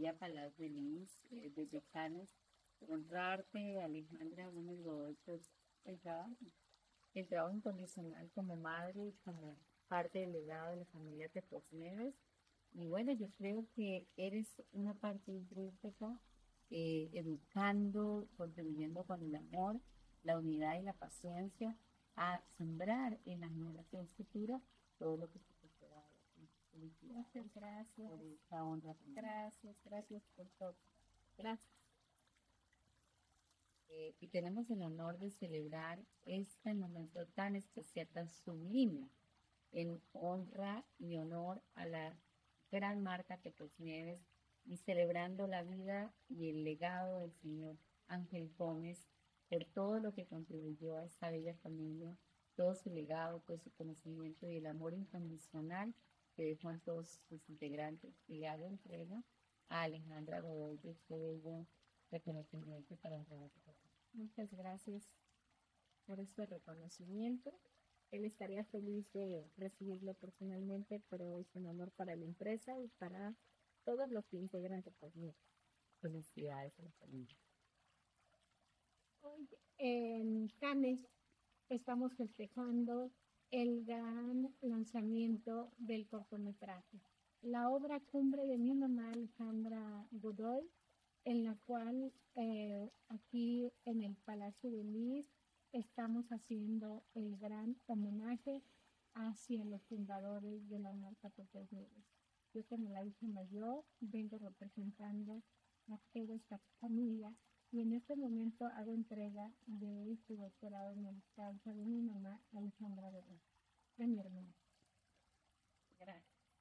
Villa Palas de Lis, desde Canes, honrarte, Alejandra Gómez Godoy, por el trabajo incondicional como madre y como parte del legado de la familia Tepos Nieves. Y bueno, yo creo que eres una parte intrínseca, educando, contribuyendo con el amor, la unidad y la paciencia a sembrar en las generaciones futuras todo lo que se te da. Muchas gracias. Por esta honra. Gracias por todo. Gracias. Y tenemos el honor de celebrar este momento tan especial, tan sublime, en honra y honor a la gran marca Tepos Nieves y celebrando la vida y el legado del señor Ángel Gómez por todo lo que contribuyó a esta bella familia, todo su legado, todo su conocimiento y el amor incondicional que dejó en todos sus integrantes. Y le hago entrega a Alejandra Godoy de este bello reconocimiento para honrar. Muchas gracias por este reconocimiento. Él estaría feliz de recibirlo personalmente, pero es un honor para la empresa y para todos los que integran Tepos Nieves. Felicidades a la familia. Hoy en Cannes estamos festejando el gran lanzamiento del cortometraje, la obra cumbre de mi mamá Alejandra Godoy, en la cual aquí en el Palacio de Lis estamos haciendo el gran homenaje hacia los fundadores de la marca Tepos Nieves. Yo como la hija mayor vengo representando a toda esta familia y en este momento hago entrega de este doctorado en el causa de mi mamá Alejandra Godoy, de mi hermana. Gracias.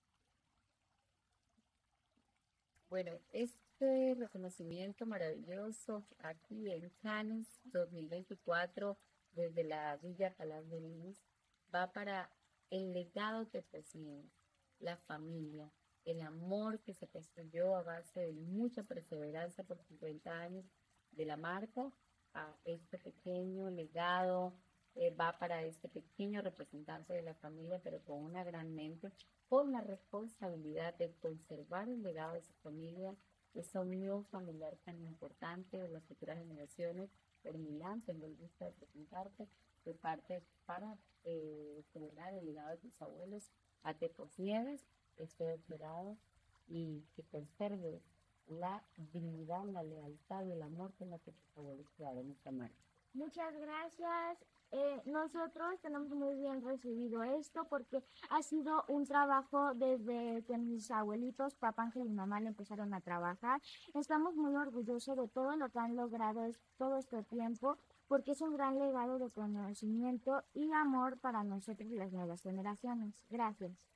Bueno, este reconocimiento maravilloso aquí en Cannes 2024 desde la Villa Palas de Lis va para el legado que poseen, la familia, el amor que se construyó a base de mucha perseverancia por 50 años de la marca a este pequeño legado. Va para este pequeño representante de la familia, pero con una gran mente, con la responsabilidad de conservar el legado de su familia, esa unión familiar tan importante de las futuras generaciones. Por Milán, tengo el gusto de presentarte de parte para celebrar el legado de tus abuelos a Tepos Nieves, este doctorado, y que conserve la dignidad, la lealtad y el amor con la que tus abuelos crearon esta marca. Muchas gracias. Nosotros tenemos muy bien recibido esto porque ha sido un trabajo desde que mis abuelitos, papá Ángel y mamá, le empezaron a trabajar. Estamos muy orgullosos de todo lo que han logrado todo este tiempo porque es un gran legado de conocimiento y amor para nosotros y las nuevas generaciones. Gracias.